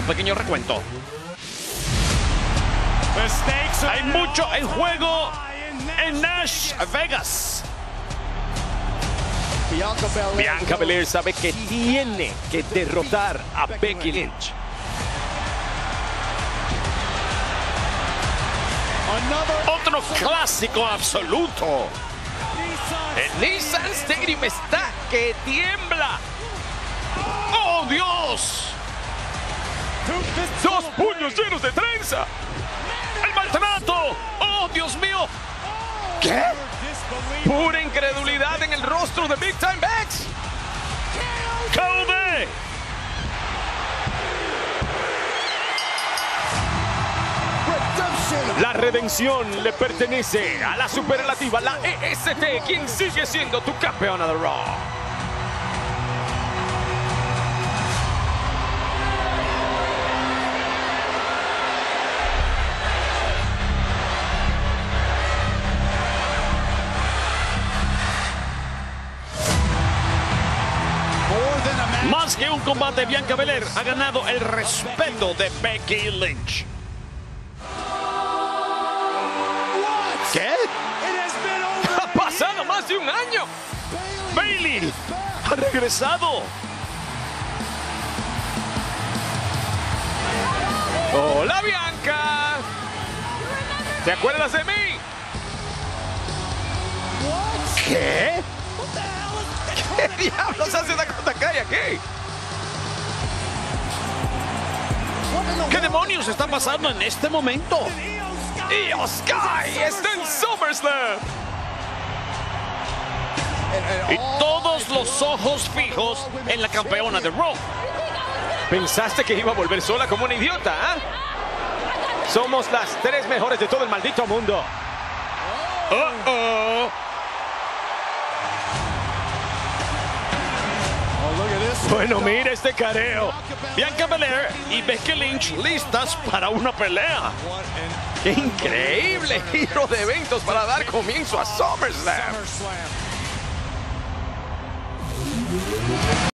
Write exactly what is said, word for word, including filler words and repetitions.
Un pequeño recuento. Hay mucho en juego en Nash Vegas. Bianca Belair sabe que tiene que derrotar a Becky Lynch. Otro clásico absoluto. El Nissan Stadium está que tiembla. ¡Oh, Dios! ¡Dos puños llenos de trenza! ¡El maltrato! ¡Oh, Dios mío! ¿Qué? Pura incredulidad en el rostro de Big Time Bex. K O D. La redención le pertenece a la superlativa, la E S T, quien sigue siendo tu campeona de Raw. Más que un combate, Bianca Belair ha ganado el respeto de Becky Lynch. ¿Qué? Ha pasado más de un año. Bayley ha regresado. Hola, Bianca. ¿Te acuerdas de mí? ¿Qué? ¿Qué diablos hace Dakota Kai aquí? ¿Qué demonios está pasando en este momento? Io Sky está en SummerSlam. Y todos los ojos fijos en la campeona de Raw. ¿Pensaste que iba a volver sola como una idiota? ¿eh? Somos las tres mejores de todo el maldito mundo. Uh -oh. Bueno, mira este careo. Bianca Belair y Becky Lynch listas para una pelea. ¡Qué increíble giro de eventos para dar comienzo a SummerSlam!